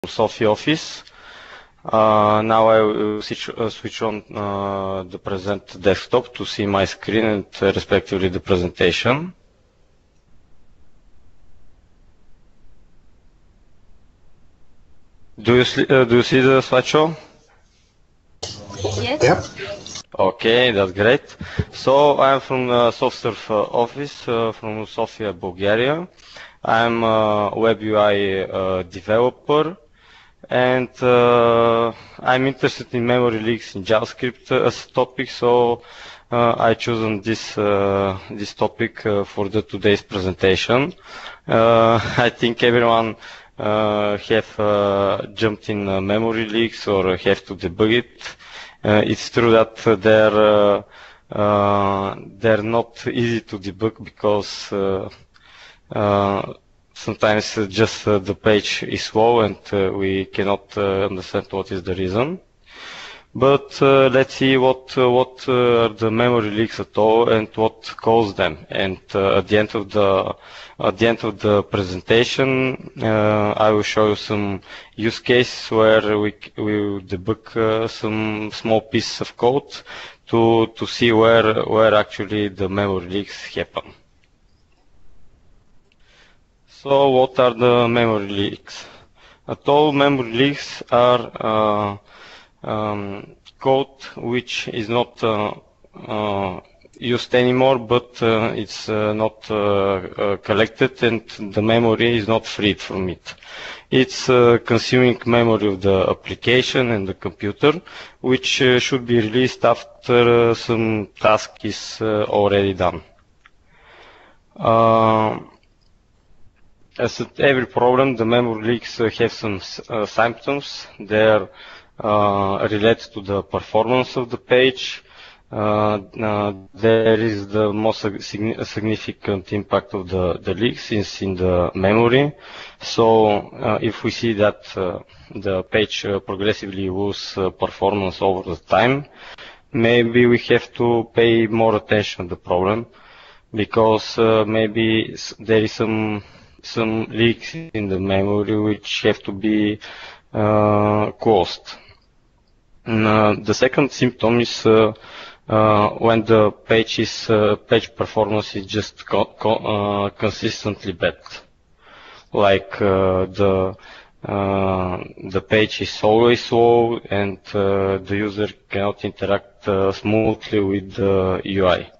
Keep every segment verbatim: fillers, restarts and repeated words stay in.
Sophie Office. Uh, now I will switch, uh, switch on uh, the present desktop to see my screen and uh, respectively the presentation. Do you, uh, do you see the slideshow? Yes. Yep. Okay, that's great. So I'm from the SoftSurf uh, office uh, from Sofia, Bulgaria. I'm a web U I uh, developer. And uh, I'm interested in memory leaks in JavaScript uh, as a topic, so uh, I chosen this uh, this topic uh, for the today's presentation. Uh, I think everyone uh, have uh, jumped in uh, memory leaks or have to debug it. Uh, it's true that they're uh, uh, they're not easy to debug because uh, uh, sometimes uh, just uh, the page is slow and uh, we cannot uh, understand what is the reason. But uh, let's see what uh, what uh, are the memory leaks at all and what caused them. And uh, at the end of the at the end of the presentation, uh, I will show you some use cases where we we will debug uh, some small pieces of code to to see where where actually the memory leaks happen. So what are the memory leaks? At all, memory leaks are uh, um, code which is not uh, uh, used anymore, but uh, it's uh, not uh, uh, collected and the memory is not freed from it. It's uh, consuming memory of the application and the computer, which uh, should be released after uh, some task is uh, already done. Uh, As with every problem, the memory leaks uh, have some uh, symptoms. They are uh, related to the performance of the page. Uh, uh, there is the most significant impact of the, the leaks is in the memory. So uh, if we see that uh, the page uh, progressively loses uh, performance over the time, maybe we have to pay more attention to the problem, because uh, maybe there is some some leaks in the memory which have to be uh, closed. And, uh, the second symptom is uh, uh, when the page is uh, page performance is just co co uh, consistently bad. Like uh, the uh, the page is always slow and uh, the user cannot interact uh, smoothly with the U I.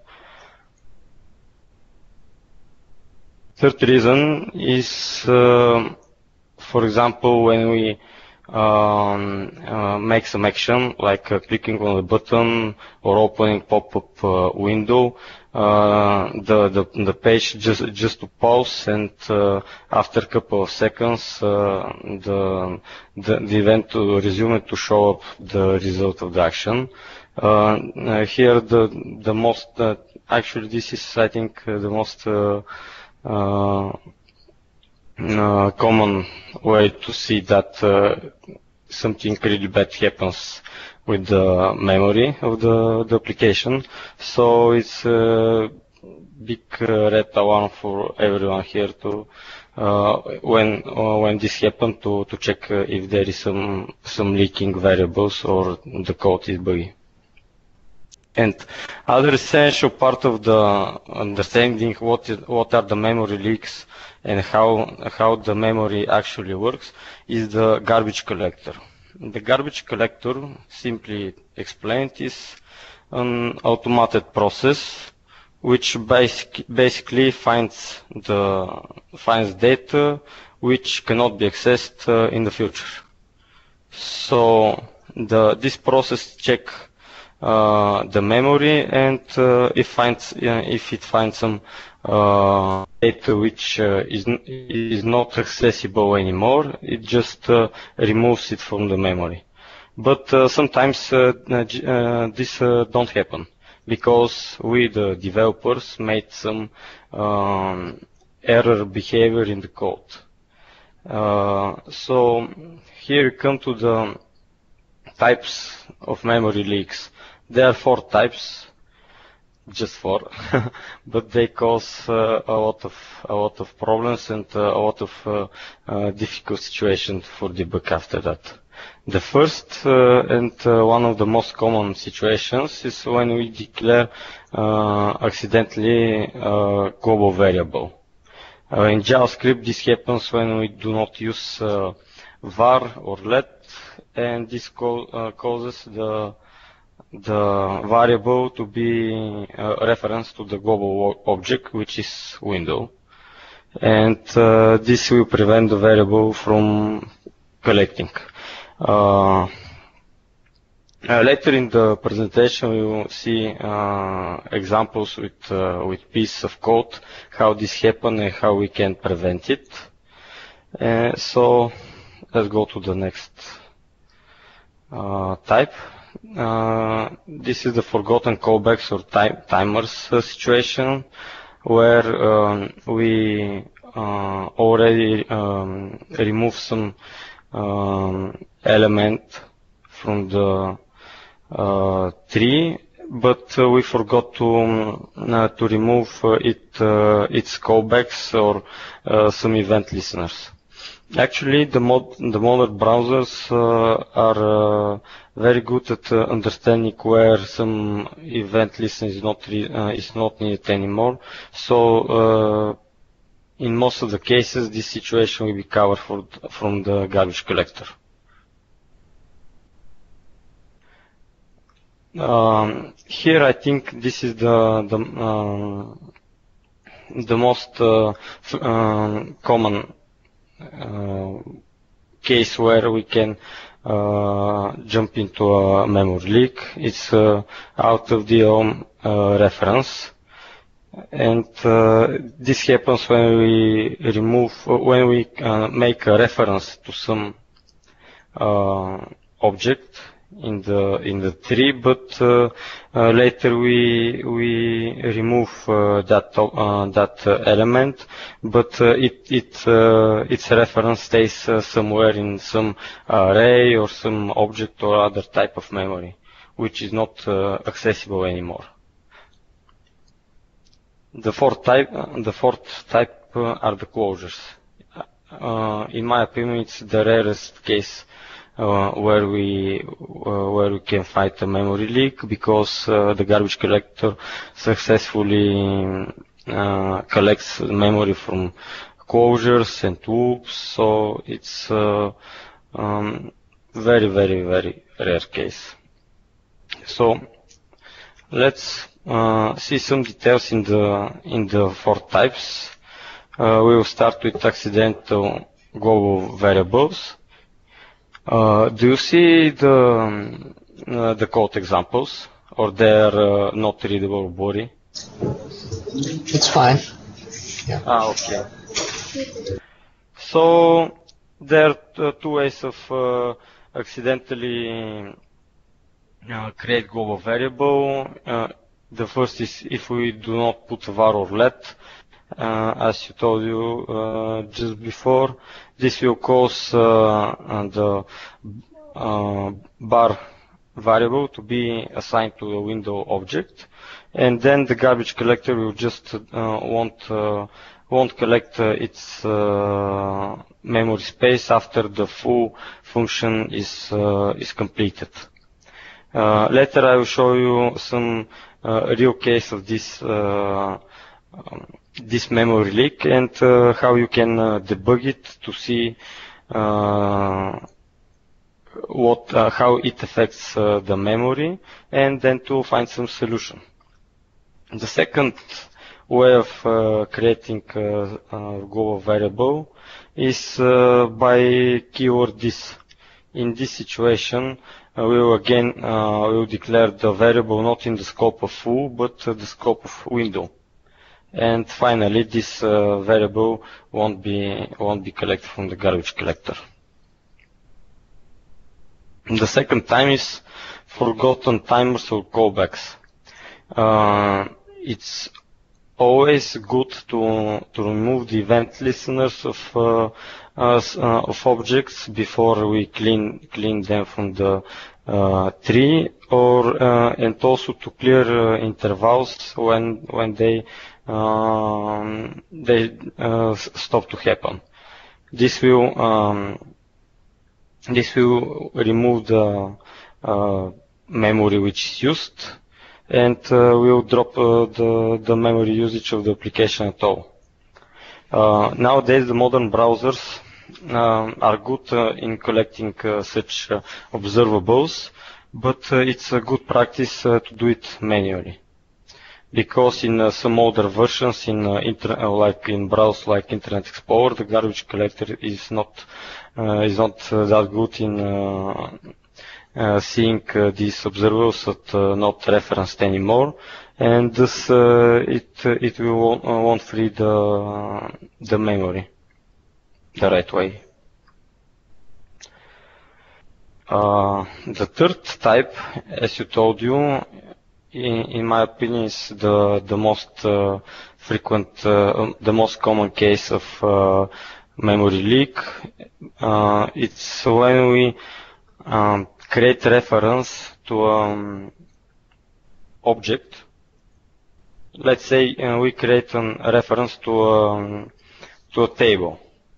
Third reason is, uh, for example, when we um, uh, make some action, like uh, clicking on a button or opening pop-up uh, window, uh, the, the the page just just to pause, and uh, after a couple of seconds, uh, the, the the event to resume to show up the result of the action. Uh, uh, here, the the most uh, actually this is I think uh, the most uh, Uh, uh, common way to see that uh, something really bad happens with the memory of the, the application. So it's a big uh, red alarm for everyone here to uh, when uh, when this happens to to check uh, if there is some some leaking variables or the code is buggy. And other essential part of the understanding what is, what are the memory leaks and how how the memory actually works is the garbage collector. The garbage collector, simply explained, is an automated process which basic, basically finds the finds data which cannot be accessed uh, in the future. So the this process check Uh, the memory, and uh, if finds uh, if it finds some uh, data which uh, is n is not accessible anymore, it just uh, removes it from the memory. But uh, sometimes uh, uh, this uh, don't happen because we, the developers, made some um, error behavior in the code. Uh, so here we come to the types of memory leaks. There are four types. just four, but they cause uh, a lot of a lot of problems and uh, a lot of uh, uh, difficult situations for debug after that. The first uh, and uh, one of the most common situations is when we declare uh, accidentally a global variable. Uh, in JavaScript, this happens when we do not use uh, var or let, and this co uh, causes the the variable to be a reference to the global object, which is window. And uh, this will prevent the variable from collecting. Uh, uh, later in the presentation, we will see uh, examples with uh, with piece of code, how this happens and how we can prevent it. Uh, so let's go to the next uh, type. Uh, this is the forgotten callbacks or time, timers uh, situation, where um, we uh, already um, remove some um, element from the uh, tree, but uh, we forgot to uh, to remove uh, it uh, its callbacks or uh, some event listeners. Actually, the, mod the modern browsers uh, are uh, very good at uh, understanding where some event listener is not re uh, is not needed anymore. So, uh, in most of the cases, this situation will be covered for, from the garbage collector. Um, here, I think this is the the uh, the most uh, um, common Uh, case where we can uh, jump into a memory leak. It's uh, out of the home uh, reference, and uh, this happens when we remove, when we uh, make a reference to some uh, object in the in the tree, but uh, uh, later we we remove uh, that uh, that uh, element, but uh, it it uh, its reference stays uh, somewhere in some array or some object or other type of memory, which is not uh, accessible anymore. The fourth type, uh, the fourth type uh, are the closures. Uh, in my opinion, it's the rarest case Uh, where we uh, where we can fight a memory leak, because uh, the garbage collector successfully uh, collects memory from closures and loops. So it's uh, um, very very very rare case. So let's uh, see some details in the in the four types. Uh, we will start with accidental global variables. Uh, do you see the um, uh, the code examples, or they're uh, not readable body? It's fine. Yeah. Ah, okay. So there are uh, two ways of uh, accidentally uh, create global variable. Uh, the first is if we do not put var or let. Uh, as you told you uh, just before, this will cause uh, the uh, bar variable to be assigned to a window object, and then the garbage collector will just uh, won't uh, won't collect uh, its uh, memory space after the full function is uh, is completed. Uh, later, I will show you some uh, real case of this. Uh, um, this memory leak and uh, how you can uh, debug it to see uh, what uh, how it affects uh, the memory, and then to find some solution. The second way of uh, creating a, a global variable is uh, by keyword this. In this situation, uh, we will again uh, we will declare the variable not in the scope of foo, but uh, the scope of window. And finally, this uh, variable won't be won't be collected from the garbage collector. The second time is forgotten timers or callbacks. Uh, it's always good to to remove the event listeners of uh, uh, of objects before we clean clean them from the uh, tree, or uh, and also to clear uh, intervals when when they um, they uh, stop to happen. This will um, this will remove the uh, memory which is used, and uh, will drop uh, the the memory usage of the application at all. Uh, nowadays, the modern browsers uh, are good uh, in collecting uh, such uh, observables, but uh, it's a good practice uh, to do it manually. Because in uh, some older versions, in uh, inter uh, like in browsers like Internet Explorer, the garbage collector is not uh, is not uh, that good in uh, uh, seeing uh, these observables that uh, not referenced anymore, and thus uh, it uh, it will uh, won't free the the memory the right way. Uh, the third type, as you told you, in, in my opinion, is the the most uh, frequent, uh, the most common case of uh, memory leak. Uh, it's when we um, create reference to an um, object. Let's say uh, we create a reference to um, to a table.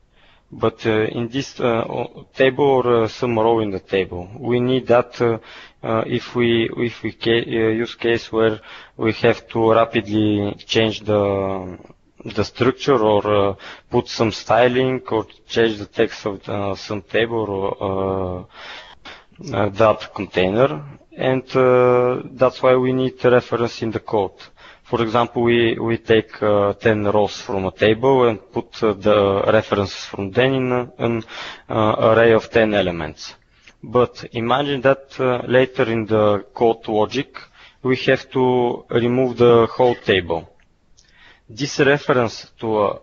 But uh, in this uh, table or uh, some row in the table, we need that uh, uh, if we if we ca uh, use case where we have to rapidly change the the structure or uh, put some styling or change the text of uh, some table or uh, uh, that container, and uh, that's why we need a reference in the code. For example, we, we take uh, ten rows from a table and put uh, the references from them in an uh, array of ten elements. But imagine that uh, later in the code logic, we have to remove the whole table. This reference to a,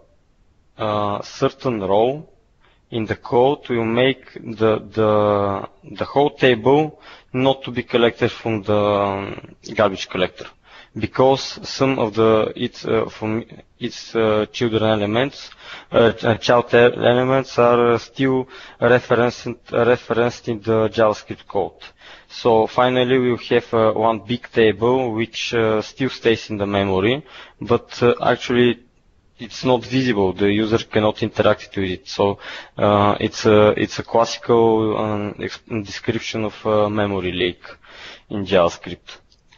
a certain row in the code will make the, the, the whole table not to be collected from the um, garbage collector, because some of the its uh, from its uh, children elements, uh, child elements are still referenced referenced in the JavaScript code. So finally, we will have uh, one big table which uh, still stays in the memory, but uh, actually it's not visible. The user cannot interact with it. So uh, it's a it's a classical um, description of uh, memory leak in JavaScript.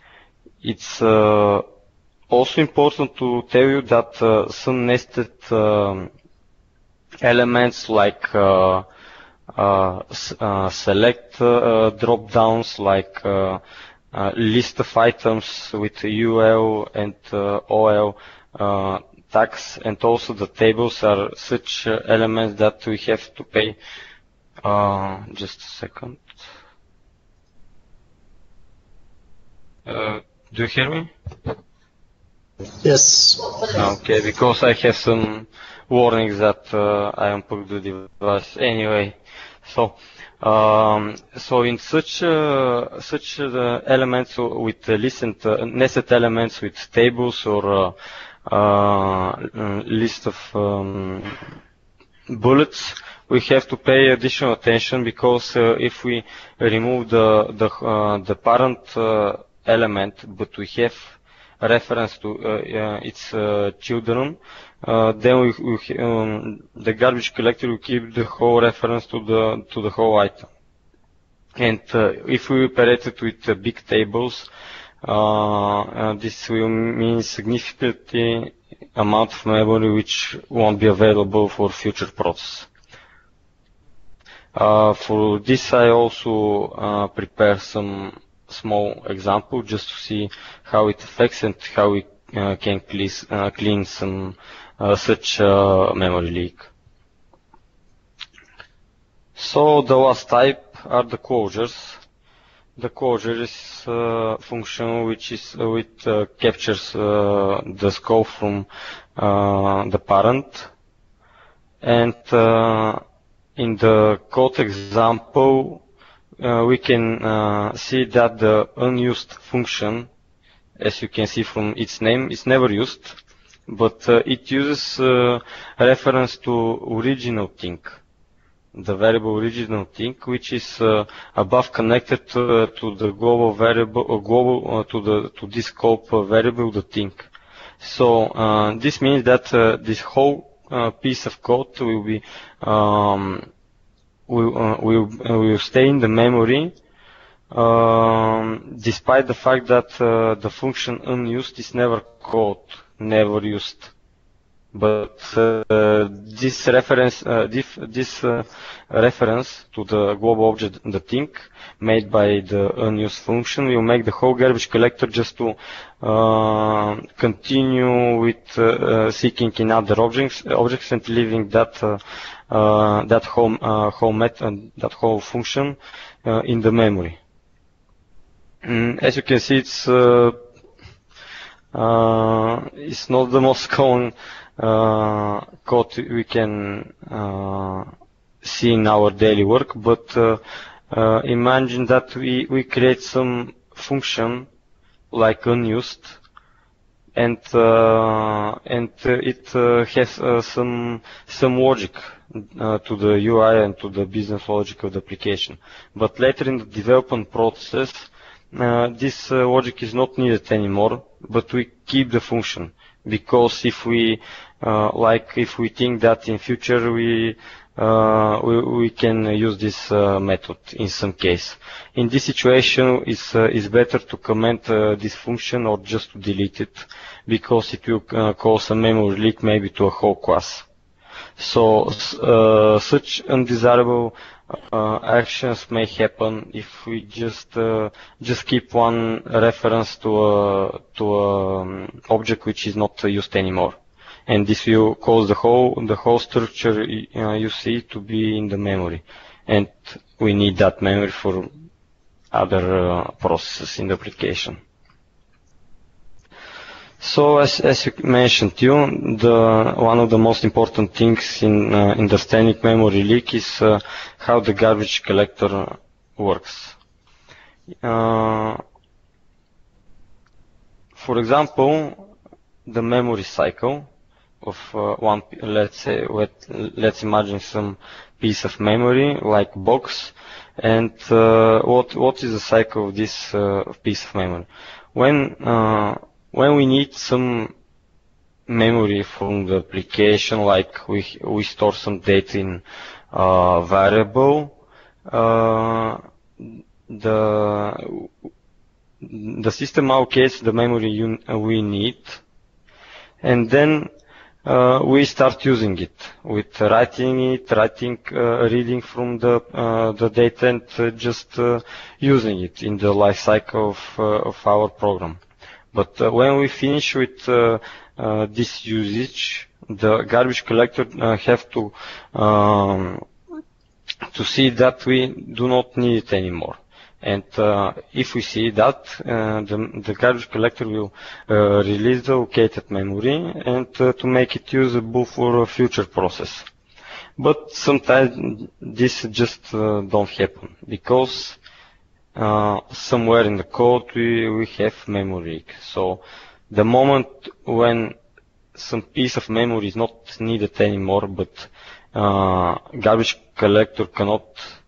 It's uh, also important to tell you that uh, some nested uh, elements like uh, uh, uh, select uh, drop-downs, like uh, uh, list of items with U L and uh, O L uh, tags, and also the tables are such uh, elements that we have to pay. Uh, just a second. Uh, Do you hear me? Yes. Okay, because I have some warnings that uh, I unplugged the device. Anyway, so um, so in such uh, such uh, elements with uh, listened uh, nested elements with tables or uh, uh, list of um, bullets, we have to pay additional attention, because uh, if we remove the the uh, the parent uh, element, but we have a reference to uh, uh, its uh, children, uh, then we, we, um, the garbage collector will keep the whole reference to the to the whole item. And uh, if we operate it with uh, big tables, uh, uh, this will mean significantly amount of memory which won't be available for future process. Uh, for this, I also uh, prepare some small example just to see how it affects and how we uh, can clean, uh, clean some uh, such uh, memory leak. So the last type are the closures. The closure is a function which is uh, which uh, captures uh, the scope from uh, the parent, and uh, in the code example, Uh, we can uh, see that the unused function, as you can see from its name, is never used, but uh, it uses uh, reference to original thing. the variable original thing, which is uh, above connected uh, to the global variable, uh, global uh, to the to this scope uh, variable, the thing. So uh, this means that uh, this whole uh, piece of code will be um, will uh, will uh, will stay in the memory, um, despite the fact that uh, the function unused is never called, never used. But uh, this reference, uh, this, this uh, reference to the global object, the thing, made by the unused function, will make the whole garbage collector just to uh, continue with uh, uh, seeking in other objects, objects and leaving that uh, uh, that whole uh, whole method, that whole function uh, in the memory. Mm, as you can see, it's uh, uh, it's not the most common Uh, code we can uh, see in our daily work, but uh, uh, imagine that we, we create some function like unused, and uh, and uh, it uh, has uh, some some logic uh, to the U I and to the business logic of the application. But later in the development process, uh, this uh, logic is not needed anymore, but we keep the function. Because if we, uh, like, if we think that in future we, uh, we, we can use this uh, method in some case. In this situation, it's, uh, it's better to comment uh, this function or just to delete it, because it will uh, cause a memory leak maybe to a whole class. So uh, such undesirable uh, actions may happen if we just uh, just keep one reference to a to an object which is not used anymore, and this will cause the whole the whole structure uh, you see to be in the memory, and we need that memory for other uh, processes in the application. So, as, as you mentioned, you, the, one of the most important things in uh, understanding memory leak is uh, how the garbage collector works. Uh, for example, the memory cycle of uh, one, let's say, let, let's imagine some piece of memory like box, and uh, what what is the cycle of this uh, piece of memory? When uh, When we need some memory from the application, like we we store some data in uh, variable, uh, the the system allocates the memory you, we need, and then uh, we start using it with writing it, writing, uh, reading from the uh, the data, and uh, just uh, using it in the life cycle of uh, of our program. But uh, when we finish with uh, uh, this usage, the garbage collector uh, have to um, to see that we do not need it anymore. And uh, if we see that, uh, the, the garbage collector will uh, release the allocated memory and uh, to make it usable for a future process. But sometimes this just uh, don't happen, because Uh, somewhere in the code we, we have memory leak. So the moment when some piece of memory is not needed anymore, but uh, garbage collector cannot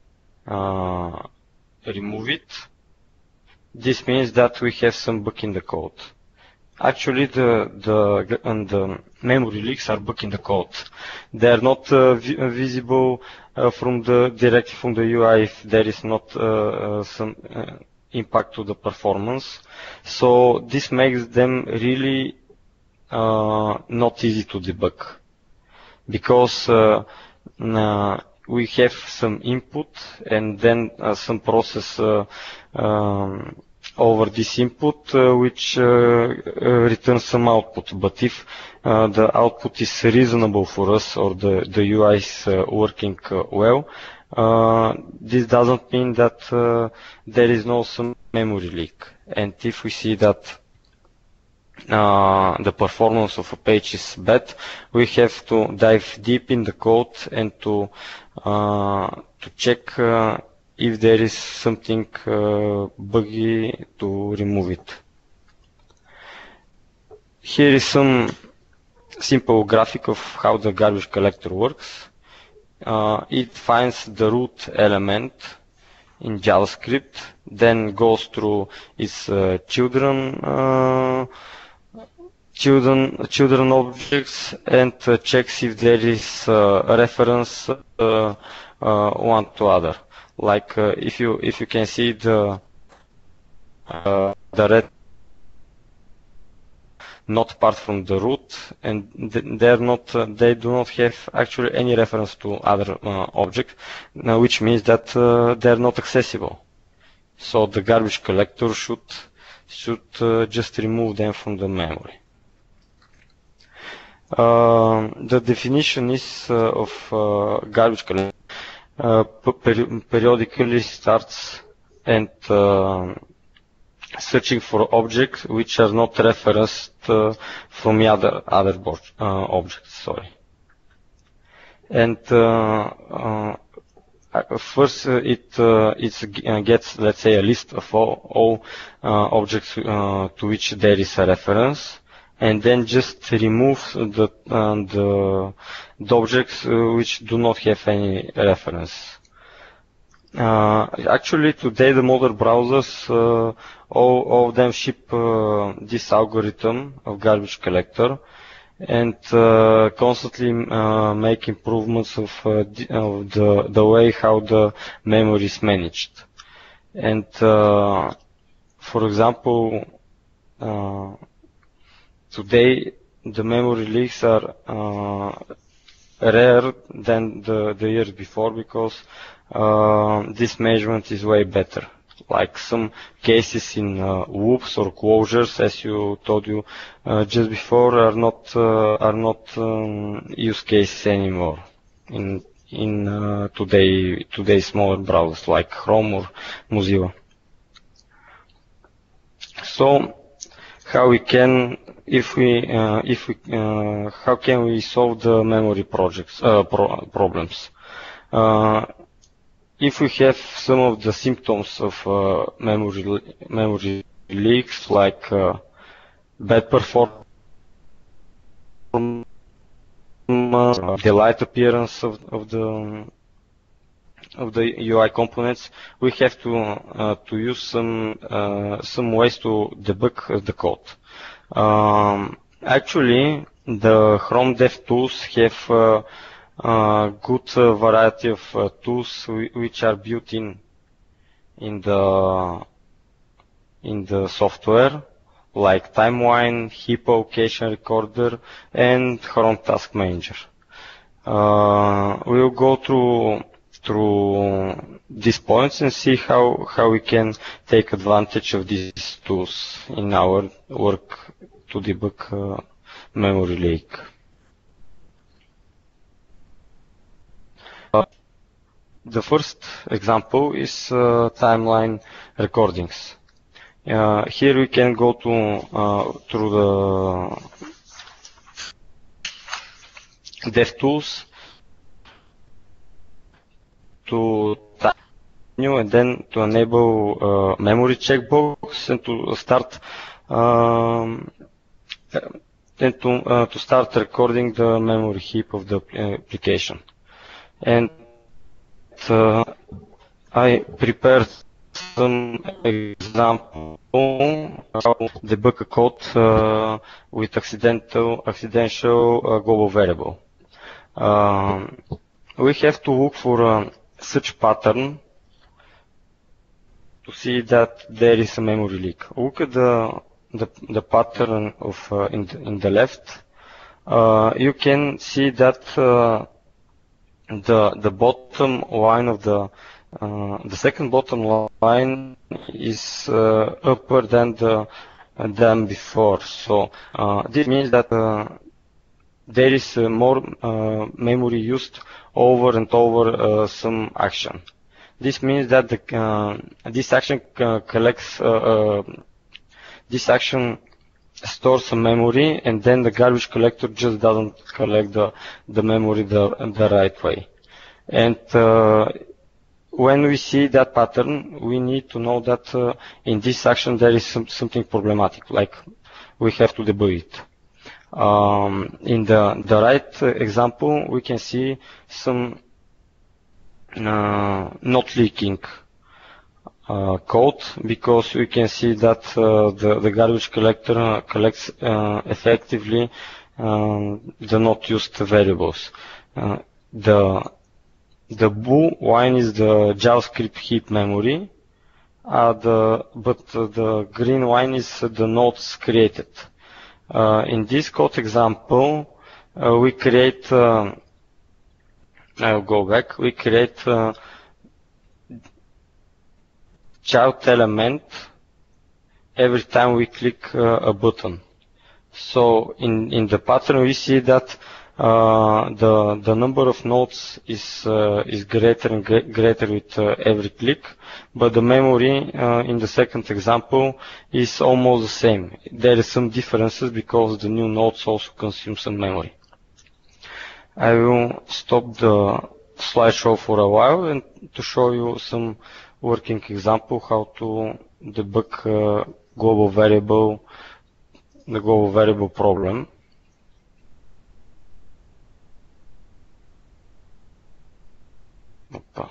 uh, remove it, this means that we have some bug in the code. Actually, the the and the memory leaks are bug in the code. They are not uh, vi visible uh, from the directly from the U I if there is not uh, uh, some uh, impact to the performance. So this makes them really uh, not easy to debug, because uh, uh, we have some input and then uh, some process uh, um, over this input uh, which uh, uh, returns some output. But if uh, the output is reasonable for us, or the, the U I is uh, working uh, well, uh, this doesn't mean that uh, there is no some memory leak. And if we see that uh, the performance of a page is bad, we have to dive deep in the code and to uh, to check uh, if there is something uh, buggy, to remove it. Here is some simple graphic of how the garbage collector works. uh, it finds the root element in JavaScript, then goes through its uh, children uh, children children objects and uh, checks if there is uh, a reference uh, uh, one to other. Like uh, if you if you can see the uh, the red not part from the root, and they're not uh, they do not have actually any reference to other uh, objects, uh, which means that uh, they're not accessible. So the garbage collector should should uh, just remove them from the memory. Uh, the definition is uh, of uh, garbage collector uh, per periodically starts and uh, searching for objects which are not referenced uh, from the other other uh, objects. Sorry. And uh, uh, first, uh, it uh, it uh, gets, let's say, a list of all, all uh, objects uh, to which there is a reference, and then just removes the uh, the, the objects uh, which do not have any reference. Uh, actually, today the modern browsers, uh, all, all of them ship uh, this algorithm of garbage collector, and uh, constantly uh, make improvements of, uh, the, of the the way how the memory is managed. And uh, for example, uh, today the memory leaks are uh, rare than the the years before, because Uh, this measurement is way better. Like some cases in uh, whoops or closures, as you told you uh, just before, are not uh, are not um, use cases anymore in in uh, today today smaller browsers like Chrome or Mozilla. So how we can if we uh, if we uh, how can we solve the memory projects uh, pro problems? Uh, If we have some of the symptoms of uh, memory memory leaks, like uh, bad performance, uh, the light appearance of, of the of the U I components, we have to uh, to use some uh, some ways to debug the code. Um, actually, the Chrome DevTools have uh, Uh, good uh, variety of uh, tools which are built in in the in the software, like Timeline, Hippo, Occasion Recorder, and Chrome Task Manager. Uh, we'll go through through these points and see how how we can take advantage of these tools in our work to debug uh, memory leak. The first example is uh, timeline recordings. Uh, here we can go to uh, through the DevTools to type new and then to enable uh, memory checkbox and to start um, and to uh, to start recording the memory heap of the application. And Uh, I prepared some example how debug a code uh, with accidental accidental uh, global variable. Um, we have to look for uh, such pattern to see that there is a memory leak. Look at the the, the pattern of uh, in the, in the left. Uh, you can see that. Uh, The the bottom line of the uh, the second bottom line is uh, upper than the uh, than before. So uh, this means that uh, there is uh, more uh, memory used over and over uh, some action. This means that the uh, this action uh, collects uh, uh, this action stores some memory, and then the garbage collector just doesn't collect the, the memory the, the right way. And uh, when we see that pattern, we need to know that uh, in this action there is some, something problematic, like we have to debug it. Um, in the, the right example, we can see some uh, not leaking uh, code, because we can see that uh, the, the garbage collector collects uh, effectively um, the not used variables. Uh, the the blue line is the JavaScript heap memory, uh, the, but uh, the green line is uh, the nodes created. Uh, in this code example, uh, we create, uh, I'll go back, we create uh, child element every time we click uh, a button. So in, in the pattern we see that uh, the, the number of nodes is, uh, is greater and greater with uh, every click, but the memory uh, in the second example is almost the same. There is some differences because the new nodes also consume some memory. I will stop the slideshow for a while and to show you some working example how to debug uh, global variable, the global variable problem. Opa.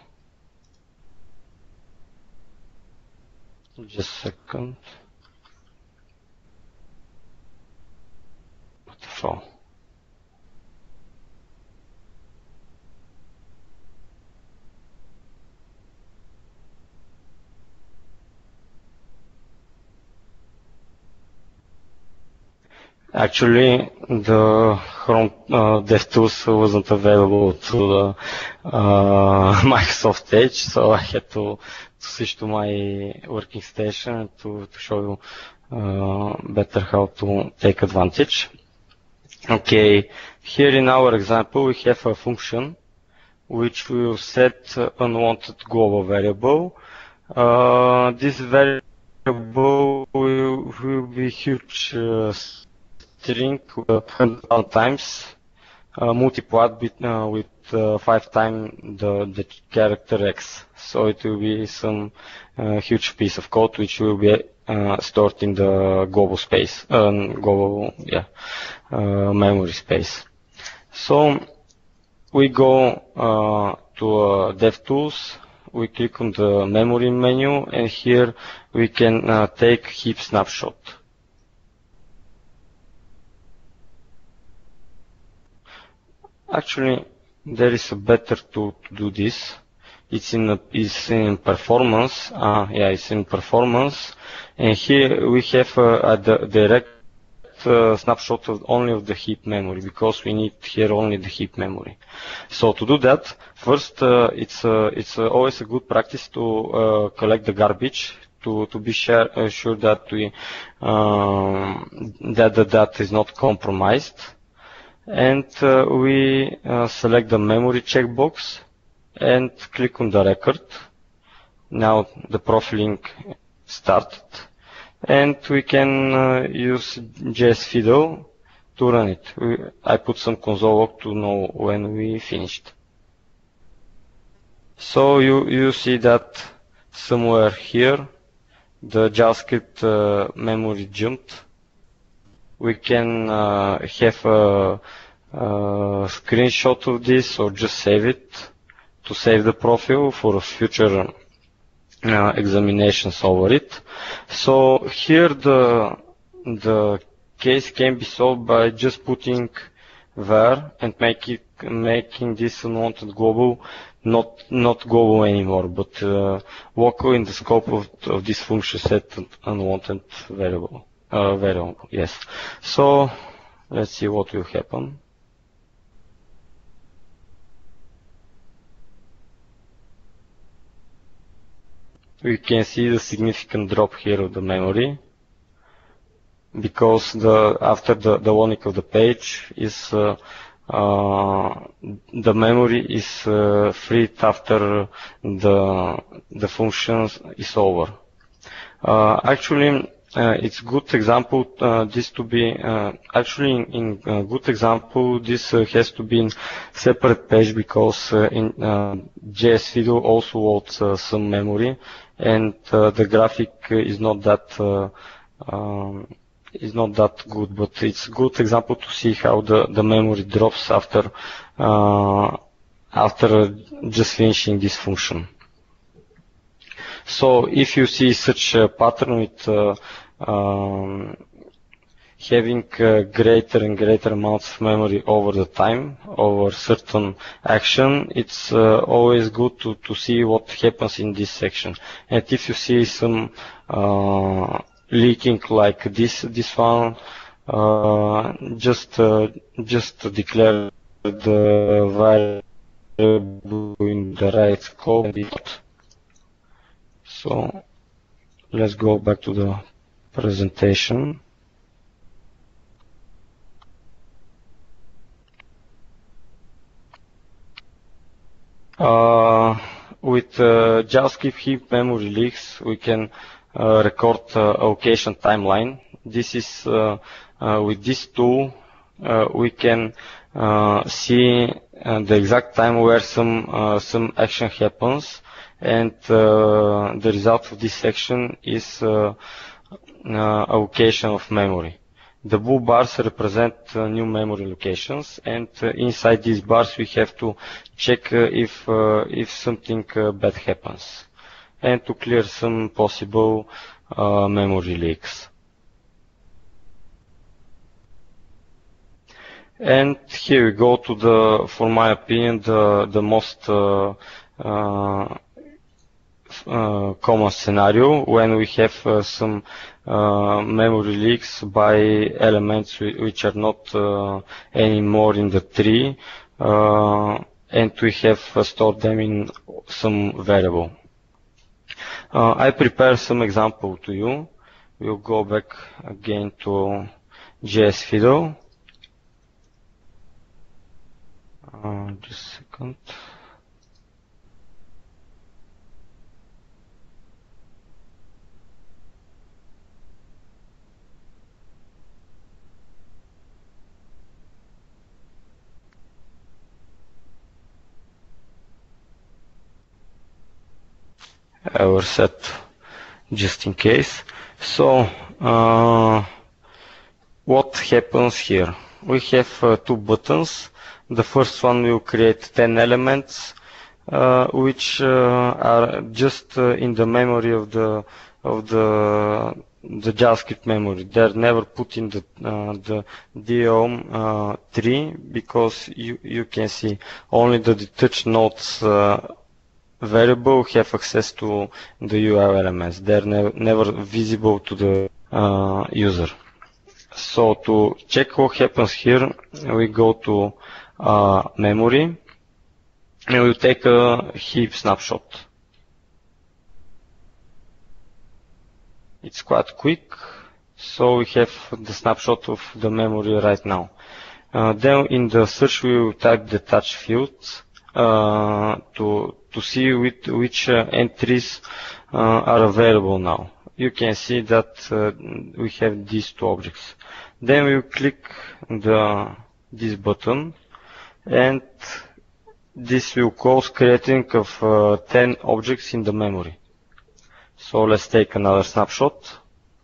Just a second. What the fuck? Actually, the Chrome uh, DevTools wasn't available to the uh, Microsoft Edge, so I had to, to switch to my working station to, to show you uh, better how to take advantage. Okay, here in our example we have a function which will set unwanted global variable. Uh, this variable will, will be huge uh, string uh, one hundred times uh, multiplied with, uh, with uh, five times the, the character x. So it will be some uh, huge piece of code which will be uh, stored in the global space, uh, global yeah, uh, memory space. So we go uh, to uh, DevTools, we click on the memory menu, and here we can uh, take heap snapshot. Actually, there is a better tool to do this. It's in, a, it's in performance. Uh, yeah, it's in performance. And here we have uh, a direct uh, snapshot of only of the heap memory, because we need here only the heap memory. So to do that, first uh, it's uh, it's uh, always a good practice to uh, collect the garbage to to be sure, uh, sure that we um, that the data is not compromised. And uh, we uh, select the memory checkbox and click on the record. Now the profiling started, and we can uh, use JSFiddle to run it. We, I put some console log to know when we finished. So you, you see that somewhere here the JavaScript uh, memory jumped. We can uh, have a, a screenshot of this or just save it to save the profile for future uh, examinations over it. So here the the case can be solved by just putting var and make it, making this unwanted global not not global anymore, but uh, local in the scope of, of this function set unwanted variable. Uh, variable, yes. So let's see what will happen. We can see the significant drop here of the memory, because the after the, the loading of the page is uh, uh, the memory is uh, freed after the the function is over. Uh, actually. Uh, it's good example uh, this to be uh, actually in, in uh, good example this uh, has to be in separate page, because uh, in uh, JSFiddle also loads uh, some memory, and uh, the graphic is not that uh, um, is not that good, but it's good example to see how the the memory drops after uh, after just finishing this function. So if you see such a pattern with uh, um, having uh, greater and greater amounts of memory over the time, over certain action, it's uh, always good to, to see what happens in this section. And if you see some uh, leaking like this, this one, uh, just uh, just declare the variable in the right scope. So let's go back to the presentation. Uh, with uh, JavaScript heap memory leaks, we can uh, record uh, allocation timeline. This is uh, uh, with this tool, uh, we can uh, see uh, the exact time where some uh, some action happens, and uh, the result of this action is uh, uh, allocation of memory. The blue bars represent uh, new memory locations, and uh, inside these bars we have to check uh, if uh, if something uh, bad happens, and to clear some possible uh, memory leaks. And here we go to the, for my opinion, the the most uh, uh, Uh, common scenario when we have uh, some uh, memory leaks by elements which are not uh, anymore in the tree, uh, and we have uh, stored them in some variable. Uh, I prepare some example to you. We'll go back again to J S Fiddle. Uh, just a second. I will set just in case. So uh, what happens here? We have uh, two buttons. The first one will create ten elements, uh, which uh, are just uh, in the memory of the of the the JavaScript memory. They're never put in the uh, the D O M uh, tree, because you you can see only the detached nodes uh, variable have access to the U R L elements. They're ne never visible to the uh, user. So to check what happens here, we go to uh, memory, and we'll take a heap snapshot. It's quite quick, so we have the snapshot of the memory right now. Uh, then in the search we will type the touch fields uh, to to see which, which uh, entries uh, are available now. You can see that uh, we have these two objects. Then we click the this button, and this will cause creating of uh, ten objects in the memory. So let's take another snapshot.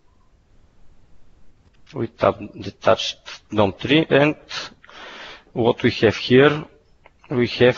We tap the touched D O M tree, and what we have here, we have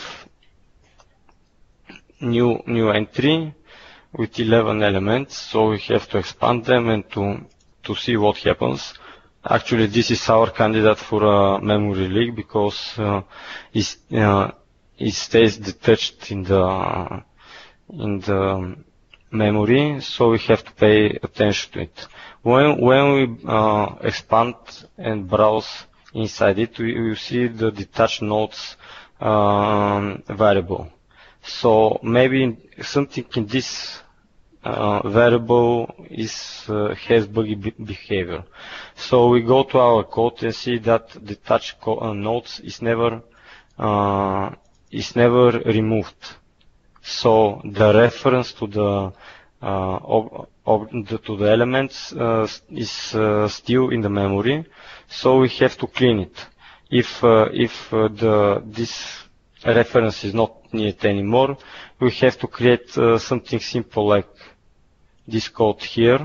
new new entry with eleven elements. So we have to expand them and to to see what happens. Actually, this is our candidate for a memory leak, because uh, it, uh, it stays detached in the in the memory, so we have to pay attention to it. When when we uh, expand and browse inside it, we will see the detached nodes um, variable. So maybe something in this uh, variable is uh, has buggy behavior. So we go to our code and see that the touch uh, nodes is never uh, is never removed. So the reference to the uh, ob ob the, to the elements uh, is uh, still in the memory. So we have to clean it. If uh, if uh, the this reference is not needed anymore, we have to create uh, something simple like this code here.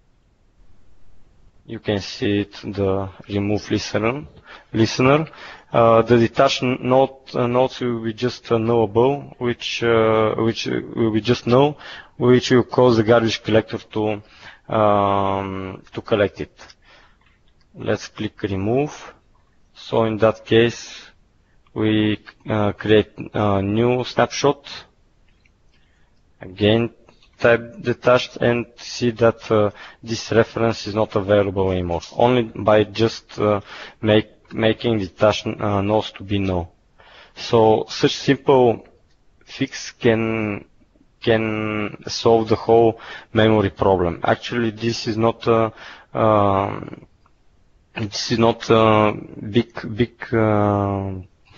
You can see it, the remove listener. Listener. Uh, the detached node, uh, nodes will be just uh, knowable, which uh, which will be just null, which will cause the garbage collector to um, to collect it. Let's click remove. So in that case, we uh, create a new snapshot. Again, type detached and see that uh, this reference is not available anymore. Only by just uh, make, making detached uh, nodes to be null. So such simple fix can can solve the whole memory problem. Actually, this is not uh, um, this is not a big big. Uh,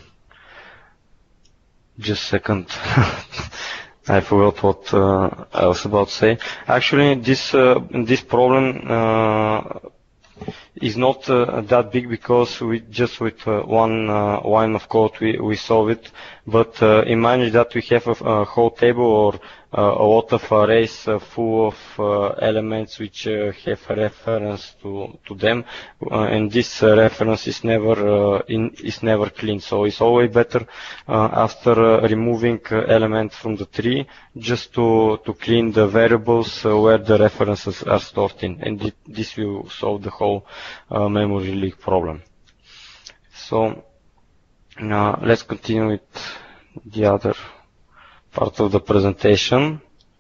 just a second. I forgot what uh, I was about to say. Actually, this uh, this problem uh, is not uh, that big because we just with uh, one uh, line of code we we solve it. But uh, imagine that we have a, a whole table or uh, a lot of arrays uh, full of uh, elements which uh, have a reference to to them, uh, and this uh, reference is never uh, in is never clean. So it's always better uh, after uh, removing uh, element from the tree just to to clean the variables uh, where the references are stored in, and th this will solve the whole uh, memory leak problem. So now let's continue with the other part of the presentation.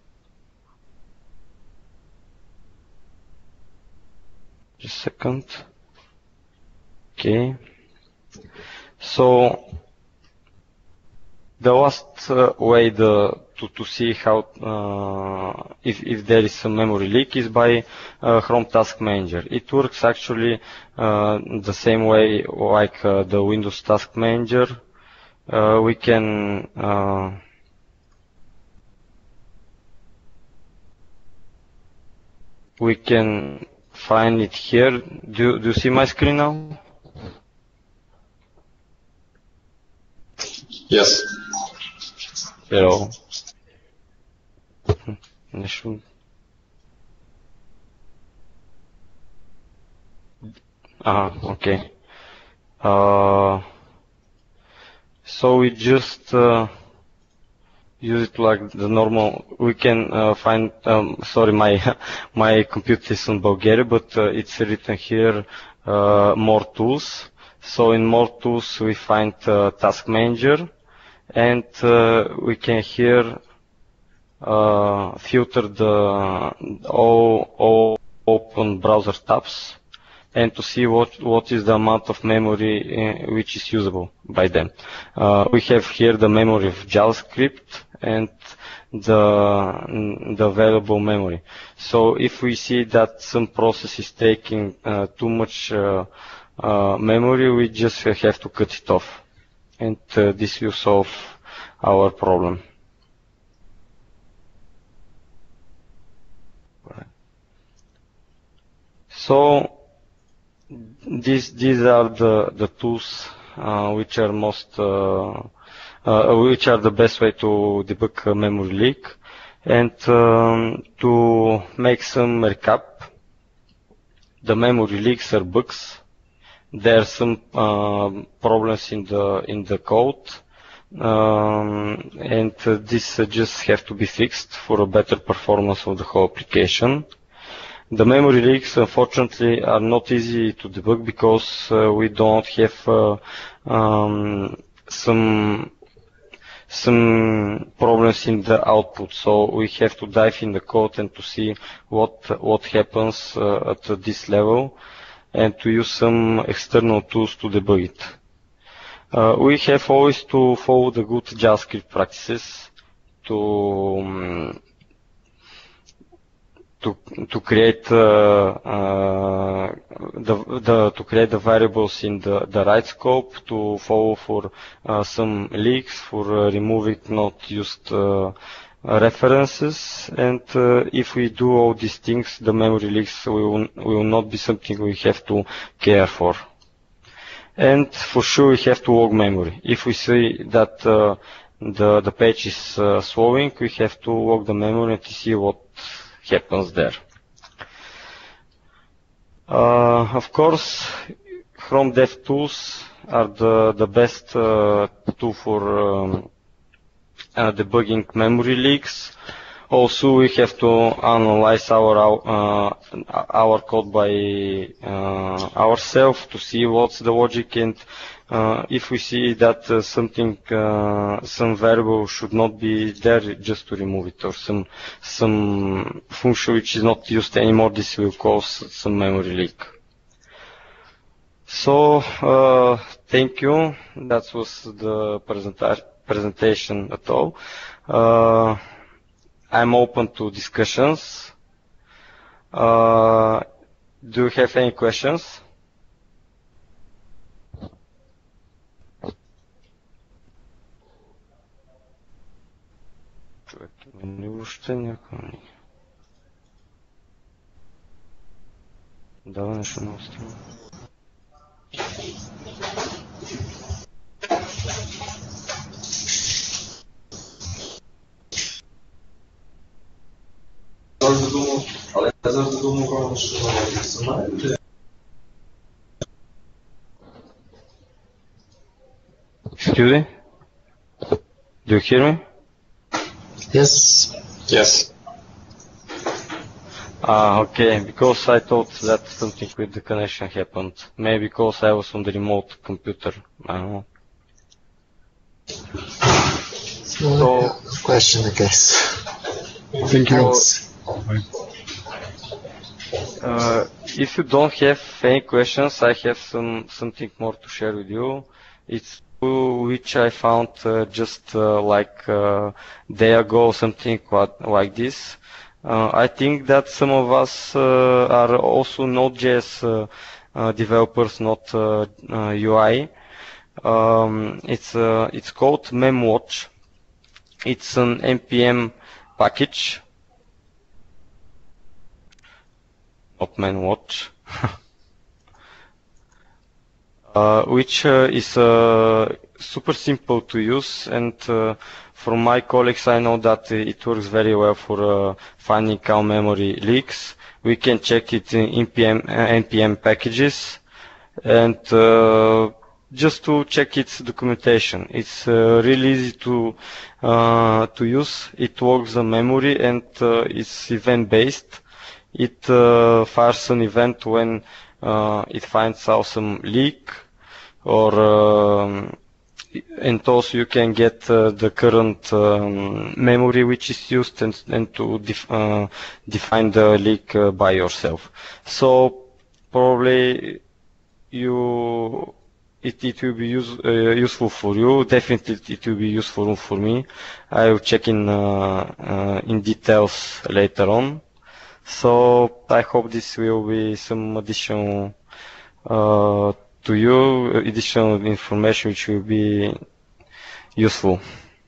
Just a second. Okay. So the last uh, way the, to, to see how uh, if, if there is a memory leak is by uh, Chrome Task Manager. It works actually uh, the same way like uh, the Windows Task Manager. Uh, we can uh, we can find it here. Do, do you see my screen now? Yes. Hello. I should. Ah, okay. Uh, so we just uh, use it like the normal. We can uh, find. Um, sorry, my my computer is in Bulgaria, but uh, it's written here. Uh, more tools. So in more tools we find uh, Task Manager, and uh, we can here uh, filter the all all open browser tabs, and to see what what is the amount of memory uh, which is usable by them. Uh, we have here the memory of JavaScript and the the available memory. So if we see that some process is taking uh, too much uh, uh, memory, we just have to cut it off, and uh, this will solve our problem. So these these are the the tools uh, which are most uh, uh, which are the best way to debug a memory leak. And um, to make some recap, the memory leaks are bugs. There are some uh, problems in the in the code, um, and uh, this uh, just have to be fixed for a better performance of the whole application. The memory leaks, unfortunately, are not easy to debug because uh, we don't have uh, um, some some problems in the output. So we have to dive in the code and to see what what happens uh, at this level, and to use some external tools to debug it. Uh, we have always to follow the good JavaScript practices to um, to to create uh, uh, the the to create the variables in the the right scope, to follow for uh, some leaks, for uh, removing not used uh, references, and uh, if we do all these things, the memory leaks will will not be something we have to care for. And for sure, we have to log memory. If we see that uh, the the page is uh, slowing, we have to log the memory to see what happens there. Uh, of course, Chrome DevTools are the, the best uh, tool for um, uh, debugging memory leaks. Also, we have to analyze our uh, our code by uh, ourselves to see what's the logic, and uh, if we see that uh, something, uh, some variable should not be there, just to remove it, or some some function which is not used anymore, this will cause some memory leak. So, uh, thank you. That was the presenta presentation at all. Uh, I'm open to discussions. Uh, do you have any questions? Дава нещо много странно. Excuse me? Do you hear me? Yes. Yes. Ah, okay, because I thought that something with the connection happened. Maybe because I was on the remote computer. I don't know. So, So, question, I guess. Thank you. Thanks. Uh, if you don't have any questions, I have some something more to share with you. It's which I found uh, just uh, like uh, day ago, something like this. Uh, I think that some of us uh, are also Node.js uh, uh, developers, not uh, uh, U I. Um, it's uh, it's called MemWatch. It's an N P M package. Not MemWatch. uh, which uh, is uh, super simple to use, and uh, from my colleagues I know that it works very well for uh, finding our memory leaks. We can check it in N P M, uh, N P M packages, and uh, just to check its documentation. It's uh, really easy to uh, to use. It works on memory, and uh, it's event based. It uh, fires an event when uh, it finds out some leak, or um, and also you can get uh, the current um, memory which is used, and, and to def uh, define the leak uh, by yourself. So probably you it, it will be use, uh, useful for you. Definitely it will be useful for me. I will check in uh, uh, in details later on. So I hope this will be some additional uh, to you, additional information which will be useful.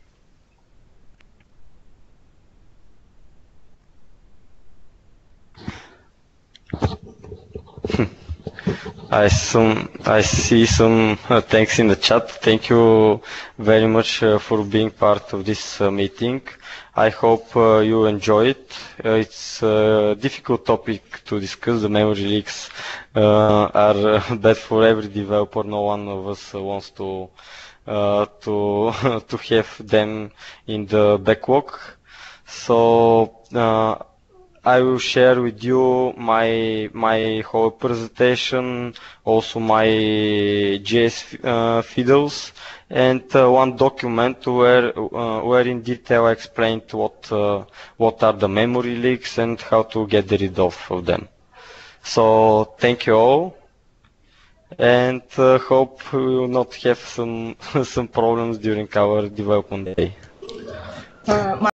I some I see some uh, thanks in the chat. Thank you very much uh, for being part of this uh, meeting. I hope uh, you enjoy it. Uh, it's a difficult topic to discuss. The memory leaks uh, are uh, bad for every developer. No one of us uh, wants to uh, to to have them in the backlog. So uh, I will share with you my my whole presentation, also my J S uh, fiddles, and uh, one document where uh, where in detail I explained what uh, what are the memory leaks and how to get rid of, of them. So thank you all, and uh, hope we will not have some some problems during our development day. Uh,